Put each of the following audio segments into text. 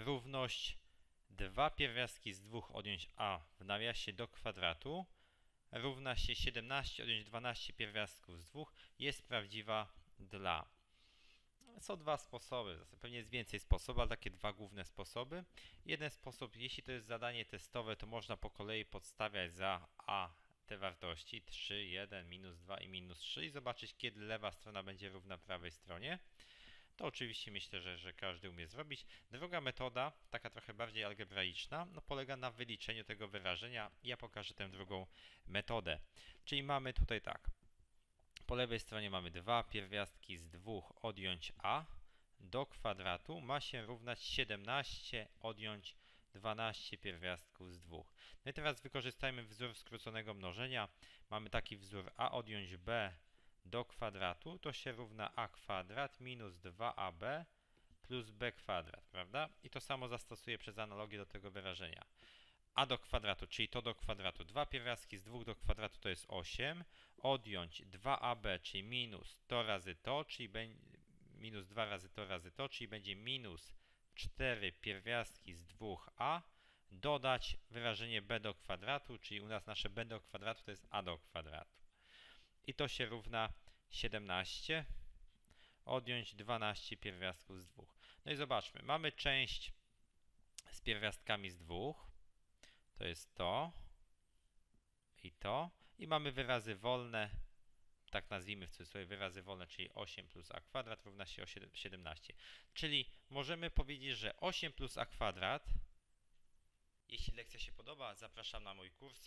równość 2 pierwiastki z 2 odjąć a w nawiasie do kwadratu równa się 17 odjąć 12 pierwiastków z 2 jest prawdziwa dla. Są dwa sposoby, pewnie jest więcej sposobów, ale takie dwa główne sposoby. Jeden sposób, jeśli to jest zadanie testowe, to można po kolei podstawiać za a te wartości 3, 1, minus 2 i minus 3 i zobaczyć, kiedy lewa strona będzie równa prawej stronie. To oczywiście myślę, że każdy umie zrobić. Druga metoda, taka trochę bardziej algebraiczna, polega na wyliczeniu tego wyrażenia. Ja pokażę tę drugą metodę. Czyli mamy tutaj tak. Po lewej stronie mamy 2 pierwiastki z 2 odjąć a do kwadratu ma się równać 17 odjąć 12 pierwiastków z 2. No i teraz wykorzystajmy wzór skróconego mnożenia. Mamy taki wzór a odjąć b do kwadratu, to się równa a kwadrat minus 2ab plus b kwadrat, prawda? I to samo zastosuję przez analogię do tego wyrażenia. A do kwadratu, czyli to do kwadratu. 2 pierwiastki z 2 do kwadratu to jest 8. Odjąć 2ab, czyli minus to razy to, czyli minus 2 razy to, czyli będzie minus 4 pierwiastki z 2a. Dodać wyrażenie b do kwadratu, czyli u nas nasze b do kwadratu to jest a do kwadratu. I to się równa 17. Odjąć 12 pierwiastków z 2. No i zobaczmy, mamy część z pierwiastkami z 2. To jest to i to. I mamy wyrazy wolne, tak nazwijmy w cudzysłowie wyrazy wolne, czyli 8 plus a kwadrat równa się 17. Czyli możemy powiedzieć, że 8 plus a kwadrat. Jeśli lekcja się podoba, zapraszam na mój kurs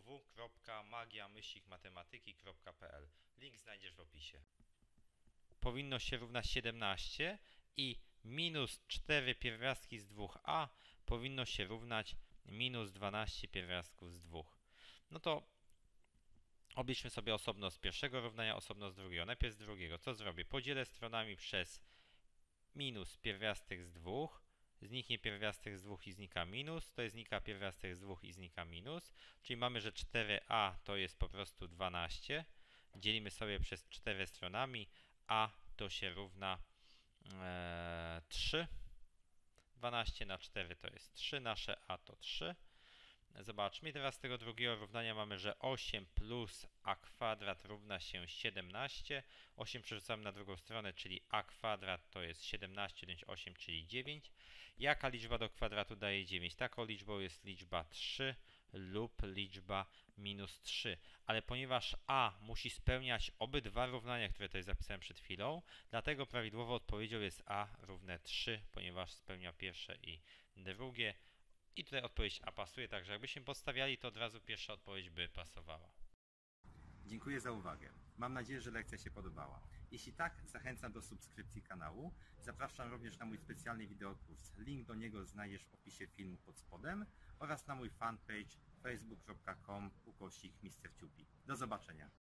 www.magia-matematyki.pl. Link znajdziesz w opisie. Powinno się równać 17 i minus 4 pierwiastki z 2a powinno się równać minus 12 pierwiastków z 2. No to obliczmy sobie osobno z pierwszego równania, osobno z drugiego. Najpierw z drugiego. Co zrobię? Podzielę stronami przez minus pierwiastek z 2. Zniknie pierwiastek z 2 i znika minus. To jest znika pierwiastek z 2 i znika minus. Czyli mamy, że 4a to jest po prostu 12. Dzielimy sobie przez 4 stronami. A to się równa 3. 12 na 4 to jest 3. Nasze a to 3. Zobaczmy, teraz z tego drugiego równania mamy, że 8 plus a kwadrat równa się 17. 8 przerzucamy na drugą stronę, czyli a kwadrat to jest 17 odjąć 8, czyli 9. Jaka liczba do kwadratu daje 9? Taką liczbą jest liczba 3 lub liczba minus 3. Ale ponieważ a musi spełniać obydwa równania, które tutaj zapisałem przed chwilą, dlatego prawidłową odpowiedzią jest a równe 3, ponieważ spełnia pierwsze i drugie. I tutaj odpowiedź A pasuje, także jakbyśmy podstawiali, to od razu pierwsza odpowiedź by pasowała. Dziękuję za uwagę. Mam nadzieję, że lekcja się podobała. Jeśli tak, zachęcam do subskrypcji kanału. Zapraszam również na mój specjalny wideokurs. Link do niego znajdziesz w opisie filmu pod spodem oraz na mój fanpage facebook.com/MrTupi. Do zobaczenia.